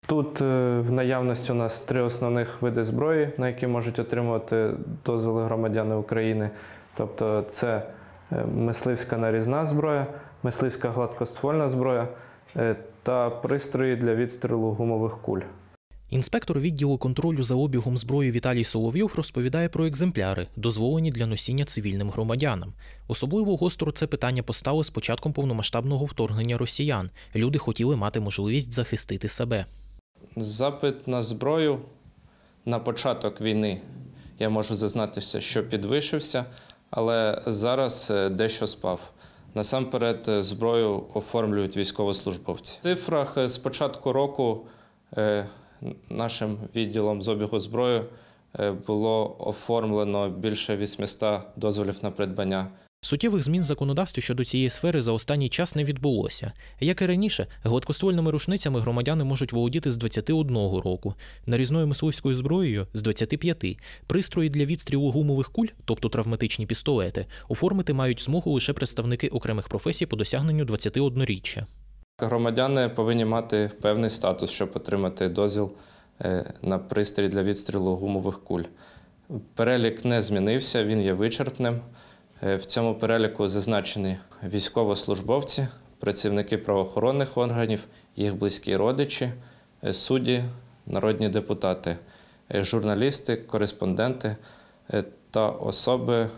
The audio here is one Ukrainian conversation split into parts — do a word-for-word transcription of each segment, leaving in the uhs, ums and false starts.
Тут в наявності у нас три основних види зброї, на які можуть отримувати дозволи громадяни України. Тобто це мисливська нарізна зброя, мисливська гладкоствольна зброя та пристрої для відстрілу гумових куль. Інспектор відділу контролю за обігом зброї Віталій Соловйов розповідає про екземпляри, дозволені для носіння цивільним громадянам. Особливо гостро це питання постало з початком повномасштабного вторгнення росіян. Люди хотіли мати можливість захистити себе. Запит на зброю на початок війни, я можу зізнатися, що підвищився, але зараз дещо спав. Насамперед зброю оформлюють військовослужбовці. В цифрах з початку року нашим відділом з обігу зброї було оформлено більше вісімсот дозволів на придбання. Суттєвих змін в законодавстві щодо цієї сфери за останній час не відбулося. Як і раніше, гладкоствольними рушницями громадяни можуть володіти з двадцяти одного року, нарізною мисливською зброєю – з двадцяти п'яти. Пристрої для відстрілу гумових куль, тобто травматичні пістолети, оформити мають змогу лише представники окремих професій по досягненню двадцятиодноріччя. Громадяни повинні мати певний статус, щоб отримати дозвіл на пристрій для відстрілу гумових куль. Перелік не змінився, він є вичерпним. В цьому переліку зазначені військовослужбовці, працівники правоохоронних органів, їх близькі родичі, судді, народні депутати, журналісти, кореспонденти та особи,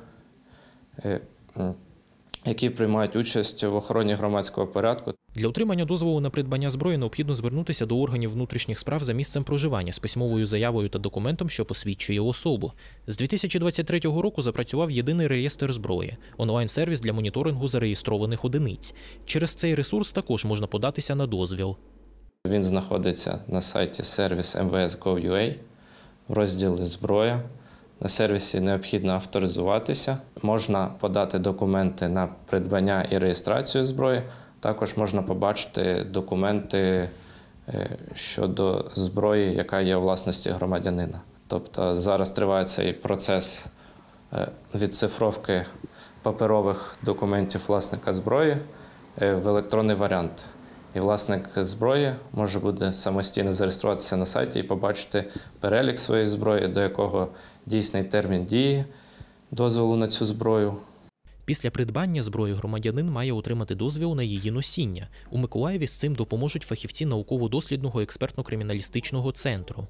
які приймають участь в охороні громадського порядку. Для отримання дозволу на придбання зброї необхідно звернутися до органів внутрішніх справ за місцем проживання з письмовою заявою та документом, що посвідчує особу. З дві тисячі двадцять третього року запрацював єдиний реєстр зброї – онлайн-сервіс для моніторингу зареєстрованих одиниць. Через цей ресурс також можна податися на дозвіл. Він знаходиться на сайті сервіс ем ве ес точка гов точка ю а в розділі «Зброя». На сервісі необхідно авторизуватися, можна подати документи на придбання і реєстрацію зброї, також можна побачити документи щодо зброї, яка є у власності громадянина. Тобто зараз триває цей процес відцифровки паперових документів власника зброї в електронний варіант. І власник зброї може буде самостійно зареєструватися на сайті і побачити перелік своєї зброї, до якого дійсний термін дії дозволу на цю зброю. Після придбання зброї громадянин має отримати дозвіл на її носіння. У Миколаєві з цим допоможуть фахівці науково-дослідного експертно-криміналістичного центру.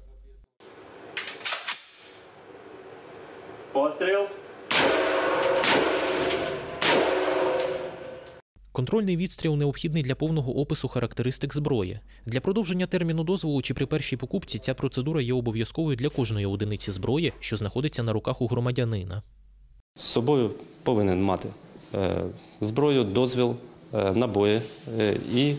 Постріл! Контрольний відстріл необхідний для повного опису характеристик зброї. Для продовження терміну дозволу чи при першій покупці ця процедура є обов'язковою для кожної одиниці зброї, що знаходиться на руках у громадянина. З собою повинен мати зброю, дозвіл, набої і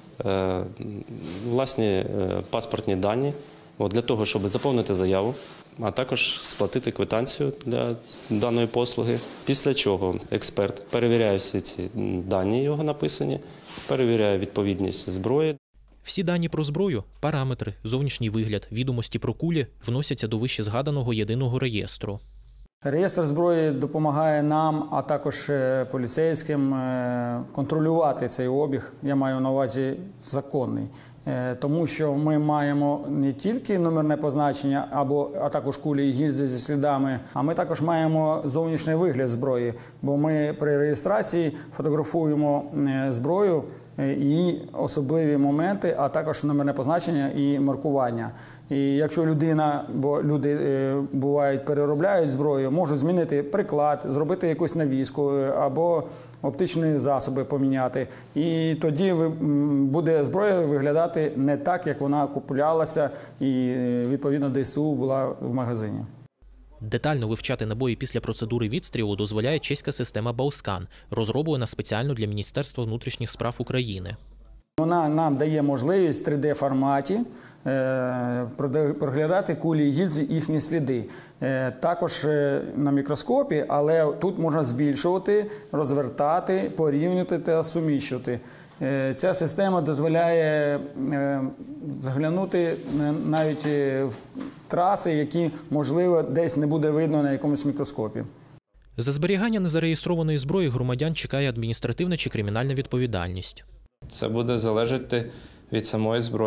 власні паспортні дані для того, щоб заповнити заяву, а також сплатити квитанцію для даної послуги. Після чого експерт перевіряє всі ці дані, його написані, перевіряє відповідність зброї. Всі дані про зброю, параметри, зовнішній вигляд, відомості про кулі вносяться до вище згаданого єдиного реєстру. Реєстр зброї допомагає нам, а також поліцейським контролювати цей обіг, я маю на увазі законний. Тому що ми маємо не тільки номерне позначення, або, а також кулі і гільзи зі слідами, а ми також маємо зовнішній вигляд зброї, бо ми при реєстрації фотографуємо зброю і особливі моменти, а також номерне позначення і маркування. І якщо людина, бо люди е, бувають переробляють зброю, можуть змінити приклад, зробити якусь навіску або оптичні засоби поміняти. І тоді ви, буде зброя виглядати не так, як вона куплялася і відповідно де ес те у була в магазині. Детально вивчати набої після процедури відстрілу дозволяє чеська система Балскан, розроблена спеціально для Міністерства внутрішніх справ України. Вона нам дає можливість в три де форматі проглядати кулі і гільзи, їхні сліди. Також на мікроскопі, але тут можна збільшувати, розвертати, порівнювати та суміщувати. Ця система дозволяє заглянути навіть в траси, які, можливо, десь не буде видно на якомусь мікроскопі. За зберігання незареєстрованої зброї громадян чекає адміністративна чи кримінальна відповідальність. Це буде залежати від самої зброї.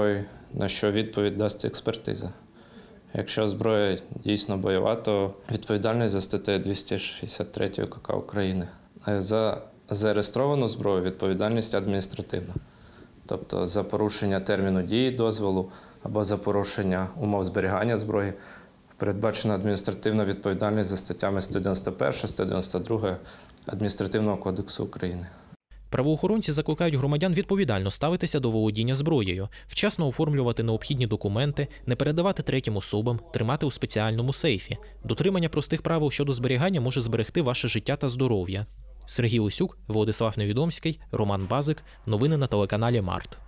на що відповідь дасть експертиза. Якщо зброя дійсно бойова, то відповідальність за статтею двісті шістдесят три КК України. А за зареєстровану зброю відповідальність адміністративна. Тобто за порушення терміну дії дозволу або за порушення умов зберігання зброї передбачена адміністративна відповідальність за статтями сто дев'яносто перша, сто дев'яносто друга Адміністративного кодексу України. Правоохоронці закликають громадян відповідально ставитися до володіння зброєю, вчасно оформлювати необхідні документи, не передавати третім особам, тримати у спеціальному сейфі. Дотримання простих правил щодо зберігання може зберегти ваше життя та здоров'я. Сергій Лисюк, Владислав Невідомський, Роман Базик. Новини на телеканалі Март.